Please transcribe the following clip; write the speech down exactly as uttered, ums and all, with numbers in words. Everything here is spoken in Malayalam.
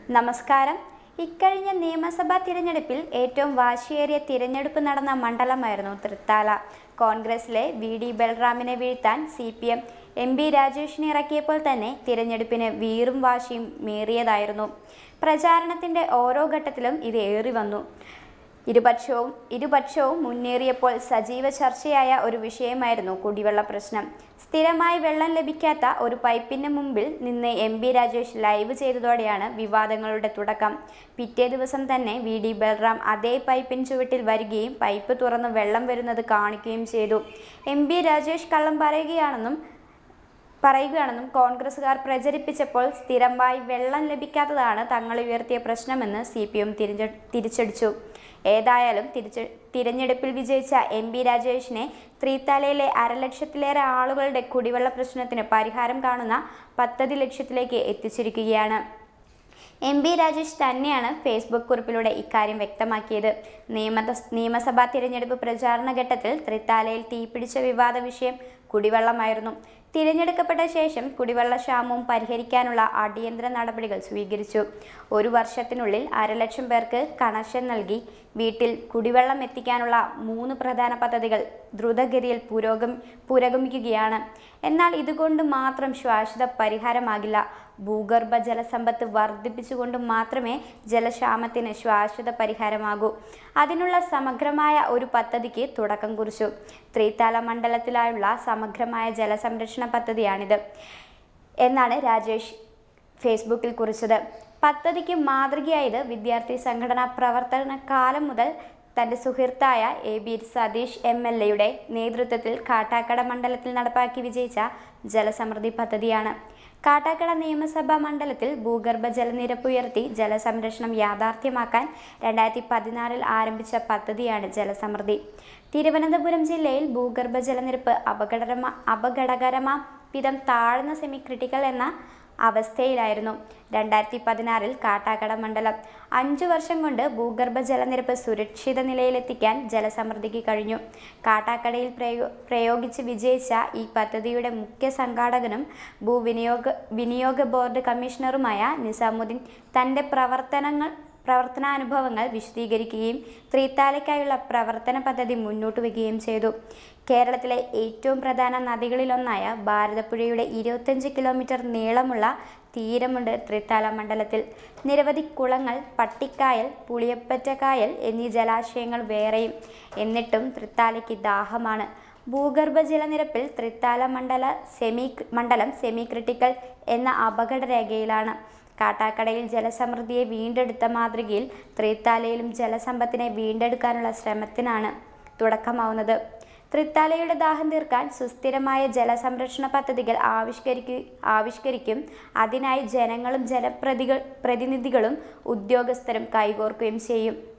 നമസ്കാരം. ഇക്കഴിഞ്ഞ നിയമസഭാ തിരഞ്ഞെടുപ്പിൽ ഏറ്റവും വാശിയേറിയ തിരഞ്ഞെടുപ്പ് നടന്ന മണ്ഡലമായിരുന്നു തൃത്താല. കോൺഗ്രസിലെ വി ഡി ബൽറാമിനെ വീഴ്ത്താൻ C P M M B രാജേഷിനെ ഇറക്കിയപ്പോൾ തന്നെ തിരഞ്ഞെടുപ്പിന് വീറും വാശിയും മേറിയതായിരുന്നു. പ്രചാരണത്തിൻ്റെ ഓരോ ഘട്ടത്തിലും ഇത് ഏറി വന്നു. ഇരുപക്ഷവും ഇരുപക്ഷവും മുന്നേറിയപ്പോൾ സജീവ ചർച്ചയായ ഒരു വിഷയമായിരുന്നു കുടിവെള്ള പ്രശ്നം. സ്ഥിരമായി വെള്ളം ലഭിക്കാത്ത ഒരു പൈപ്പിന് മുമ്പിൽ നിന്ന് എം ബി രാജേഷ് ലൈവ് ചെയ്തതോടെയാണ് വിവാദങ്ങളുടെ തുടക്കം. പിറ്റേ ദിവസം തന്നെ വി ഡി ബൽറാം അതേ പൈപ്പിൻ ചുവട്ടിൽ വരികയും പൈപ്പ് തുറന്ന് വെള്ളം വരുന്നത് കാണിക്കുകയും ചെയ്തു. എം ബി രാജേഷ് കള്ളം പറയുകയാണെന്നും പറയുകയാണെന്നും കോൺഗ്രസുകാർ പ്രചരിപ്പിച്ചപ്പോൾ സ്ഥിരമായി വെള്ളം ലഭിക്കാത്തതാണ് തങ്ങൾ ഉയർത്തിയ പ്രശ്നമെന്ന് സി പി എം തിരിച്ച തിരിച്ചടിച്ചു. ഏതായാലും തിരിച്ച് തിരഞ്ഞെടുപ്പിൽ വിജയിച്ച എം ബി രാജേഷിനെ തൃത്താലയിലെ അരലക്ഷത്തിലേറെ ആളുകളുടെ കുടിവെള്ള പ്രശ്നത്തിന് പരിഹാരം കാണുന്ന പദ്ധതി ലക്ഷ്യത്തിലേക്ക് എത്തിച്ചിരിക്കുകയാണ്. എം ബി രാജേഷ് തന്നെയാണ് ഫേസ്ബുക്ക് കുറിപ്പിലൂടെ ഇക്കാര്യം വ്യക്തമാക്കിയത്. നിയമ നിയമസഭാ തിരഞ്ഞെടുപ്പ് പ്രചാരണ ഘട്ടത്തിൽ തൃത്താലയിൽ തീപിടിച്ച വിവാദ വിഷയം കുടിവെള്ളമായിരുന്നു. തിരഞ്ഞെടുക്കപ്പെട്ട ശേഷം കുടിവെള്ള ക്ഷാമവും പരിഹരിക്കാനുള്ള അടിയന്തര നടപടികൾ സ്വീകരിച്ചു. ഒരു വർഷത്തിനുള്ളിൽ അരലക്ഷം പേർക്ക് കണക്ഷൻ നൽകി. വീട്ടിൽ കുടിവെള്ളം എത്തിക്കാനുള്ള മൂന്ന് പ്രധാന പദ്ധതികൾ ദ്രുതഗതിയിൽ പുരോഗമി പുരോഗമിക്കുകയാണ്. എന്നാൽ ഇതുകൊണ്ട് മാത്രം ശാശ്വത പരിഹാരമാകില്ല. ഭൂഗർഭ ജലസമ്പത്ത് വർദ്ധിപ്പിച്ചുകൊണ്ട് മാത്രമേ ജലക്ഷാമത്തിന് ശാശ്വത പരിഹാരമാകൂ. അതിനുള്ള സമഗ്രമായ ഒരു പദ്ധതിക്ക് തുടക്കം കുറിച്ചു. തൃത്താല മണ്ഡലത്തിലായുള്ള സമഗ്രമായ ജലസംരക്ഷണ പദ്ധതിയാണിത് എന്നാണ് രാജേഷ് ഫേസ്ബുക്കിൽ കുറിച്ചത്. പദ്ധതിക്ക് മാതൃകയായത് വിദ്യാർത്ഥി സംഘടനാ പ്രവർത്തന കാലം മുതൽ തൻ്റെ സുഹൃത്തായ A B Satheesh M L എയുടെ നേതൃത്വത്തിൽ കാട്ടാക്കട മണ്ഡലത്തിൽ നടപ്പാക്കി വിജയിച്ച ജലസമൃദ്ധി പദ്ധതിയാണ്. കാട്ടാക്കട നിയമസഭാ മണ്ഡലത്തിൽ ഭൂഗർഭ ജലനിരപ്പ് ഉയർത്തി ജലസംരക്ഷണം യാഥാർത്ഥ്യമാക്കാൻ രണ്ടായിരത്തി പതിനാറിൽ ആരംഭിച്ച പദ്ധതിയാണ് ജലസമൃദ്ധി. തിരുവനന്തപുരം ജില്ലയിൽ ഭൂഗർഭ ജലനിരപ്പ് അപകടകരമാ അപകടകരമാം വിധം താഴ്ന്ന സെമി ക്രിട്ടിക്കൽ എന്ന അവസ്ഥയിലായിരുന്നു. രണ്ടായിരത്തി പതിനാറിൽ കാട്ടാക്കട മണ്ഡലം അഞ്ചു വർഷം കൊണ്ട് ഭൂഗർഭ ജലനിരപ്പ് സുരക്ഷിത നിലയിലെത്തിക്കാൻ ജലസമൃദ്ധിക്ക് കഴിഞ്ഞു. കാട്ടാക്കടയിൽ പ്രയോ പ്രയോഗിച്ച് വിജയിച്ച ഈ പദ്ധതിയുടെ മുഖ്യ സംഘാടകനും ഭൂവിനിയോഗ വിനിയോഗ ബോർഡ് കമ്മീഷണറുമായ നിസാമുദ്ദീൻ തൻ്റെ പ്രവർത്തനങ്ങൾ പ്രവർത്തനാനുഭവങ്ങൾ വിശദീകരിക്കുകയും തൃത്താലയ്ക്കായുള്ള പ്രവർത്തന പദ്ധതി മുന്നോട്ട് വയ്ക്കുകയും ചെയ്തു. കേരളത്തിലെ ഏറ്റവും പ്രധാന നദികളിലൊന്നായ ഭാരതപ്പുഴയുടെ ഇരുപത്തഞ്ച് കിലോമീറ്റർ നീളമുള്ള തീരമുണ്ട് തൃത്താല മണ്ഡലത്തിൽ. നിരവധി കുളങ്ങൾ, പട്ടിക്കായൽ, പുളിയപ്പറ്റക്കായൽ എന്നീ ജലാശയങ്ങൾ വേറെയും. എന്നിട്ടും തൃത്താലയ്ക്ക് ദാഹമാണ്. ഭൂഗർഭ ജലനിരപ്പിൽ തൃത്താല മണ്ഡല സെമി മണ്ഡലം സെമി ക്രിട്ടിക്കൽ എന്ന അപകടരേഖയിലാണ്. കാട്ടാക്കടയിൽ ജലസമൃദ്ധിയെ വീണ്ടെടുത്ത മാതൃകയിൽ തൃത്താലയിലും ജലസമ്പത്തിനെ വീണ്ടെടുക്കാനുള്ള ശ്രമത്തിനാണ് തുടക്കമാവുന്നത്. തൃത്താലയുടെ ദാഹം തീർക്കാൻ സുസ്ഥിരമായ ജലസംരക്ഷണ പദ്ധതികൾ ആവിഷ്കരിക്കു ആവിഷ്കരിക്കും അതിനായി ജനങ്ങളും ജനപ്രതികൾ പ്രതിനിധികളും ഉദ്യോഗസ്ഥരും കൈകോർക്കുകയും ചെയ്യും.